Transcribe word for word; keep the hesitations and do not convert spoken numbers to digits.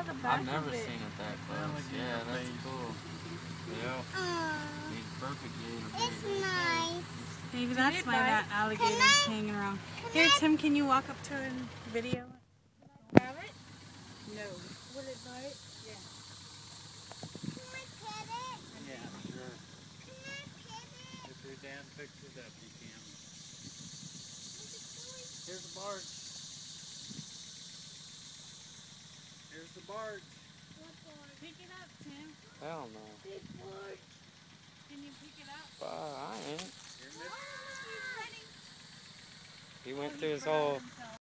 the back I've never of it. seen it that close. Yeah, that's cool. Yeah. Uh, He's perfect gator. it's nice. Maybe that's why that alligator's hanging around. Here, Tim, can you walk up to a video? Grab it? No. Will it bite? Yeah. Can I pet it? Yeah, sure. Can I pet it? If your dad picks it up, you can. Here's the barge. Here's the barge. What barge? Pick it up, Tim. Hell no. Big barge. Can you pick it up? Uh, I ain't. He's running. He went through his whole